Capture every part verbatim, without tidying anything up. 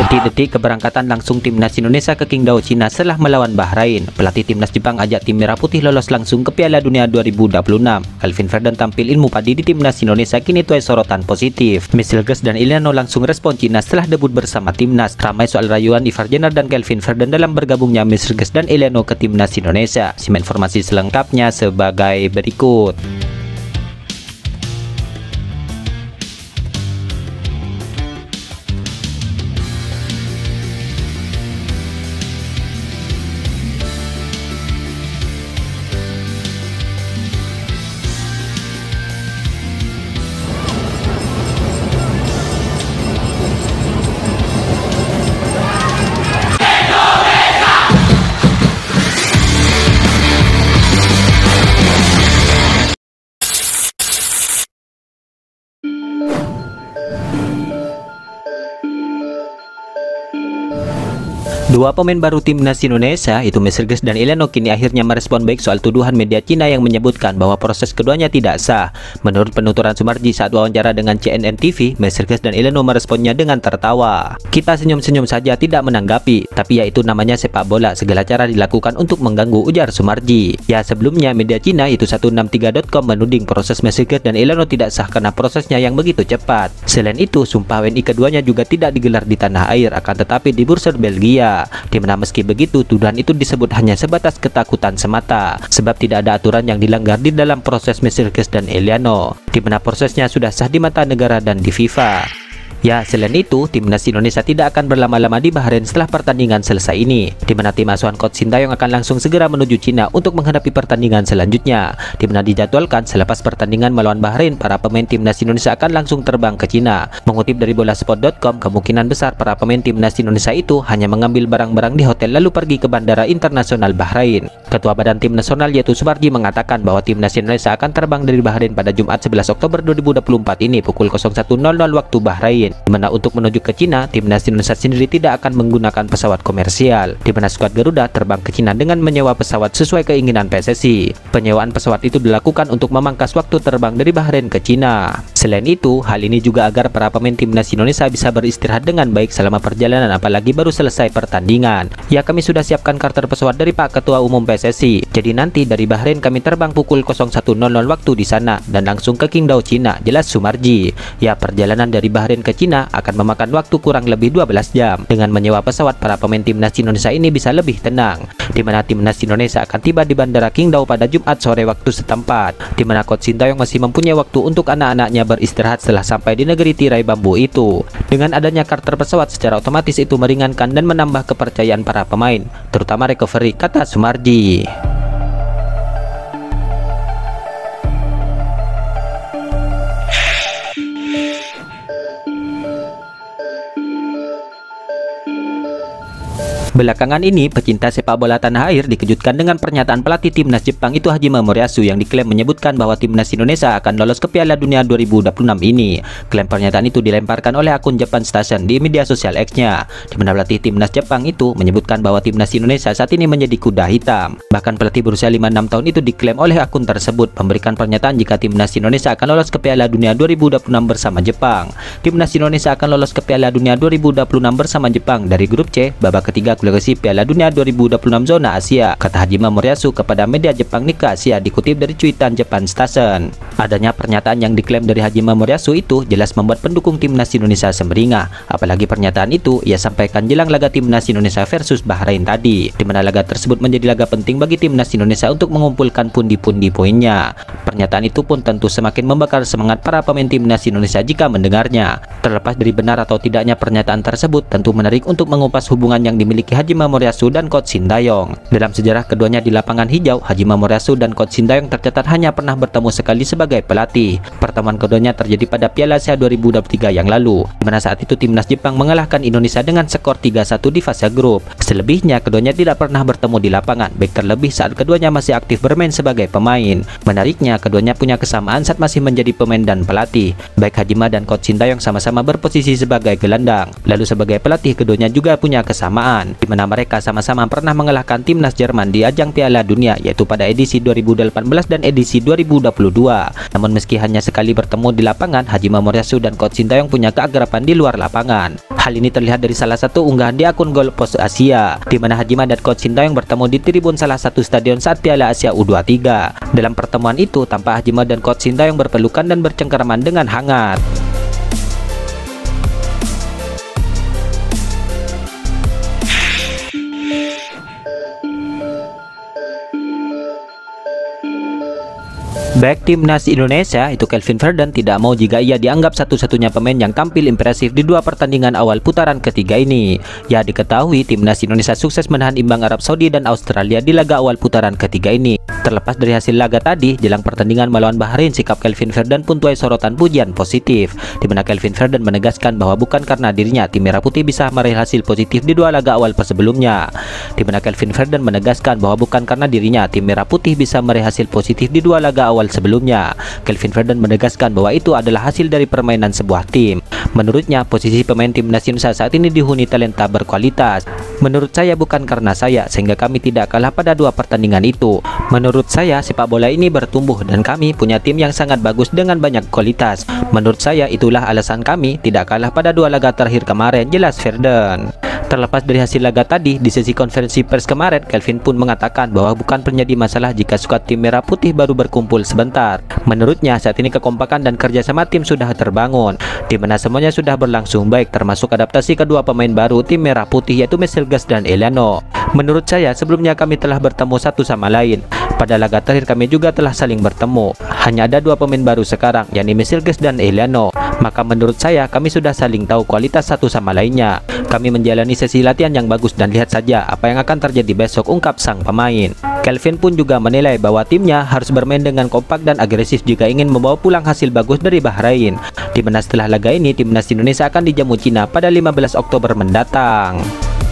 Detik-detik keberangkatan langsung timnas Indonesia ke Qingdao, Cina setelah melawan Bahrain. Pelatih timnas Jepang ajak tim Merah Putih lolos langsung ke Piala Dunia dua ribu dua puluh enam. Kelvin Verdon tampil ilmu padi di timnas Indonesia kini tuai sorotan positif. Mesirges dan Eliano langsung respon Cina setelah debut bersama timnas. Ramai soal rayuan Ivar Jenner dan Kelvin Verdon dalam bergabungnya Mesirges dan Eliano ke timnas Indonesia. Simak informasi selengkapnya sebagai berikut. Dua pemain baru timnas Indonesia, itu Mesirges dan Eliano, kini akhirnya merespon baik soal tuduhan media Cina yang menyebutkan bahwa proses keduanya tidak sah. Menurut penuturan Sumarji saat wawancara dengan C N N T V, Mesirges dan Eliano meresponnya dengan tertawa. "Kita senyum-senyum saja, tidak menanggapi, tapi ya itu namanya sepak bola, segala cara dilakukan untuk mengganggu," ujar Sumarji. Ya, sebelumnya media Cina itu seratus enam puluh tiga titik com menuding proses Mesirges dan Eliano tidak sah karena prosesnya yang begitu cepat. Selain itu, sumpah W N I keduanya juga tidak digelar di tanah air, akan tetapi di Bursa Belgia. Di mana meski begitu, tuduhan itu disebut hanya sebatas ketakutan semata, sebab tidak ada aturan yang dilanggar di dalam proses Mesirges dan Eliano, di mana prosesnya sudah sah di mata negara dan di FIFA. Ya, selain itu, timnas Indonesia tidak akan berlama-lama di Bahrain setelah pertandingan selesai ini, di mana tim asuhan Coach Sintayong akan langsung segera menuju Cina untuk menghadapi pertandingan selanjutnya, di mana dijadwalkan selepas pertandingan melawan Bahrain, para pemain timnas Indonesia akan langsung terbang ke Cina. Mengutip dari bolasport titik com, kemungkinan besar para pemain timnas Indonesia itu hanya mengambil barang-barang di hotel lalu pergi ke Bandara Internasional Bahrain. Ketua Badan Tim Nasional yaitu Sumarji mengatakan bahwa timnas Indonesia akan terbang dari Bahrain pada Jumat sebelas Oktober dua ribu dua puluh empat ini pukul nol satu nol nol waktu Bahrain. Di mana untuk menuju ke Cina, timnas Indonesia sendiri tidak akan menggunakan pesawat komersial, di mana skuad Garuda terbang ke Cina dengan menyewa pesawat sesuai keinginan P S S I. Penyewaan pesawat itu dilakukan untuk memangkas waktu terbang dari Bahrain ke Cina. Selain itu, hal ini juga agar para pemain timnas Indonesia bisa beristirahat dengan baik selama perjalanan, apalagi baru selesai pertandingan. Ya, kami sudah siapkan charter pesawat dari Pak Ketua Umum P S S I. Jadi nanti dari Bahrain kami terbang pukul nol satu nol nol waktu di sana dan langsung ke Qingdao, Cina, jelas Sumarji. Ya, perjalanan dari Bahrain ke Cina akan memakan waktu kurang lebih dua belas jam. Dengan menyewa pesawat, para pemain timnas Indonesia ini bisa lebih tenang, di mana timnas Indonesia akan tiba di Bandara Qingdao pada Jumat sore waktu setempat, di mana Coach Sintayong masih mempunyai waktu untuk anak-anaknya beristirahat setelah sampai di negeri tirai bambu itu. Dengan adanya charter pesawat, secara otomatis itu meringankan dan menambah kepercayaan para pemain, terutama recovery, kata Sumarji. Belakangan ini, pecinta sepak bola tanah air dikejutkan dengan pernyataan pelatih timnas Jepang itu Hajime Moriyasu yang diklaim menyebutkan bahwa timnas Indonesia akan lolos ke Piala Dunia dua ribu dua puluh enam ini. Klaim pernyataan itu dilemparkan oleh akun Japan Station di media sosial X-nya, di mana pelatih timnas Jepang itu menyebutkan bahwa timnas Indonesia saat ini menjadi kuda hitam. Bahkan pelatih berusia lima puluh enam tahun itu diklaim oleh akun tersebut memberikan pernyataan jika timnas Indonesia akan lolos ke Piala Dunia dua ribu dua puluh enam bersama Jepang. Timnas Indonesia akan lolos ke Piala Dunia dua ribu dua puluh enam bersama Jepang dari grup C, babak ketiga kualifikasi Piala Dunia dua ribu dua puluh enam zona Asia, kata Hajime Moriyasu kepada media Jepang Nikkei Asia, dikutip dari cuitan Japan Station. Adanya pernyataan yang diklaim dari Hajime Moriyasu itu jelas membuat pendukung timnas Indonesia semeringah, apalagi pernyataan itu ia sampaikan jelang laga timnas Indonesia versus Bahrain tadi, di mana laga tersebut menjadi laga penting bagi timnas Indonesia untuk mengumpulkan pundi-pundi poinnya. Pernyataan itu pun tentu semakin membakar semangat para pemain timnas Indonesia jika mendengarnya. Terlepas dari benar atau tidaknya pernyataan tersebut, tentu menarik untuk mengupas hubungan yang dimiliki Hajime Moriyasu dan Coach Sintayong. Dalam sejarah keduanya di lapangan hijau, Hajime Moriyasu dan Coach Sintayong tercatat hanya pernah bertemu sekali sebagai pelatih. Pertemuan keduanya terjadi pada Piala Asia dua ribu dua puluh tiga yang lalu, di mana saat itu timnas Jepang mengalahkan Indonesia dengan skor tiga satu di fase grup. Selebihnya keduanya tidak pernah bertemu di lapangan, baik terlebih saat keduanya masih aktif bermain sebagai pemain. Menariknya, keduanya punya kesamaan saat masih menjadi pemain dan pelatih. Baik Hajime dan Coach Sintayong sama-sama berposisi sebagai gelandang. Lalu sebagai pelatih keduanya juga punya kesamaan. di mana mereka sama-sama pernah mengalahkan timnas Jerman di ajang Piala Dunia, yaitu pada edisi dua ribu delapan belas dan edisi dua ribu dua puluh dua. Namun meski hanya sekali bertemu di lapangan, Haji Mamoriasu dan Coach Sintayong punya keakraban di luar lapangan. Hal ini terlihat dari salah satu unggahan di akun Gol Pos Asia, di mana Haji Ma dan Coach Sintayong bertemu di tribun salah satu stadion saat Piala Asia U dua puluh tiga. Dalam pertemuan itu, tampak Haji Ma dan Coach Sintayong berpelukan dan bercengkeraman dengan hangat. Back timnas Indonesia itu Kelvin Verdon tidak mau jika ia dianggap satu-satunya pemain yang tampil impresif di dua pertandingan awal putaran ketiga ini. Ya, diketahui timnas Indonesia sukses menahan imbang Arab Saudi dan Australia di laga awal putaran ketiga ini. Terlepas dari hasil laga tadi, jelang pertandingan melawan Bahrain, sikap Kelvin Verdon pun tuai sorotan pujian positif, di mana Kelvin Verdon menegaskan bahwa bukan karena dirinya tim Merah Putih bisa meraih hasil positif di dua laga awal sebelumnya. Di mana Kelvin Verdon menegaskan bahwa bukan karena dirinya tim Merah Putih bisa meraih hasil positif di dua laga awal sebelumnya. Kelvin Verdon menegaskan bahwa itu adalah hasil dari permainan sebuah tim. Menurutnya, posisi pemain timnas Indonesia saat ini dihuni talenta berkualitas. Menurut saya bukan karena saya sehingga kami tidak kalah pada dua pertandingan itu. Menurut saya sepak bola ini bertumbuh dan kami punya tim yang sangat bagus dengan banyak kualitas. Menurut saya itulah alasan kami tidak kalah pada dua laga terakhir kemarin, jelas Verdon. Terlepas dari hasil laga tadi, di sesi konferensi pers kemarin, Kelvin pun mengatakan bahwa bukan menjadi masalah jika skuad tim Merah Putih baru berkumpul sebentar. Menurutnya, saat ini kekompakan dan kerjasama tim sudah terbangun, di mana semuanya sudah berlangsung baik, termasuk adaptasi kedua pemain baru tim Merah Putih, yaitu Meselgas dan Eliano. Menurut saya, sebelumnya kami telah bertemu satu sama lain. Pada laga terakhir kami juga telah saling bertemu. Hanya ada dua pemain baru sekarang, yakni Meselgas dan Eliano. Maka menurut saya, kami sudah saling tahu kualitas satu sama lainnya. Kami menjalani sesi latihan yang bagus dan lihat saja apa yang akan terjadi besok, ungkap sang pemain. Kelvin pun juga menilai bahwa timnya harus bermain dengan kompak dan agresif jika ingin membawa pulang hasil bagus dari Bahrain, di mana setelah laga ini timnas Indonesia akan dijamu Cina pada lima belas Oktober mendatang.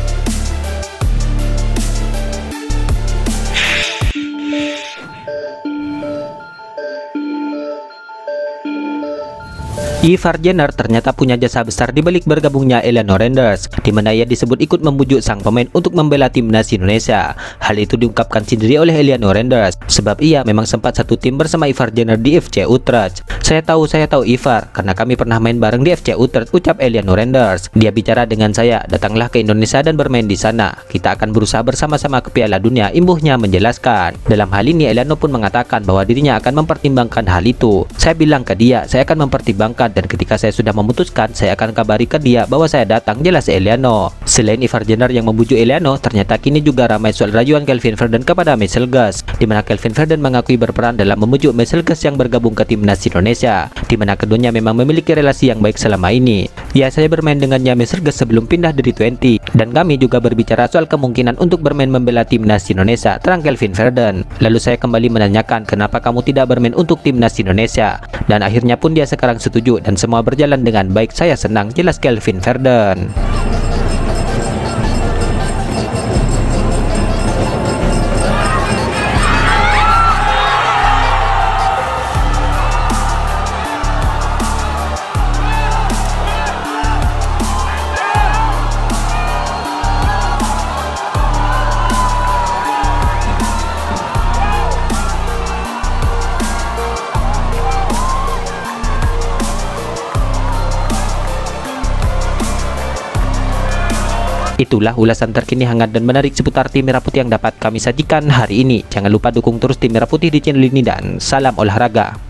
Ivar Jenner ternyata punya jasa besar di balik bergabungnya Eliano Randers, di mana ia disebut ikut membujuk sang pemain untuk membela timnas Indonesia. Hal itu diungkapkan sendiri oleh Eliano Randers, sebab ia memang sempat satu tim bersama Ivar Jenner di F C Utrecht. Saya tahu, saya tahu Ivar, karena kami pernah main bareng di F C Utrecht, ucap Eliano Randers. Dia bicara dengan saya, datanglah ke Indonesia dan bermain di sana. Kita akan berusaha bersama-sama ke Piala Dunia, imbuhnya menjelaskan. Dalam hal ini, Eliano pun mengatakan bahwa dirinya akan mempertimbangkan hal itu. Saya bilang ke dia, saya akan mempertimbangkan, dan ketika saya sudah memutuskan, saya akan kabari ke dia bahwa saya datang, jelas Eliano. Selain Ivar Jenner yang membujuk Eliano, ternyata kini juga ramai soal rayuan Kelvin Verdon kepada Meselgas, di mana Kelvin Verdon mengakui berperan dalam membujuk Meselgas yang bergabung ke timnas Indonesia, di mana keduanya memang memiliki relasi yang baik selama ini. Ya, saya bermain dengannya Meselgas sebelum pindah dari dua puluh, dan kami juga berbicara soal kemungkinan untuk bermain membela timnas Indonesia, terang Kelvin Verdon. Lalu saya kembali menanyakan kenapa kamu tidak bermain untuk timnas Indonesia, dan akhirnya pun dia sekarang setuju dan semua berjalan dengan baik. Saya senang, jelas Kelvin Verdon. Itulah ulasan terkini hangat dan menarik seputar tim Merah Putih yang dapat kami sajikan hari ini. Jangan lupa dukung terus tim Merah Putih di channel ini dan salam olahraga.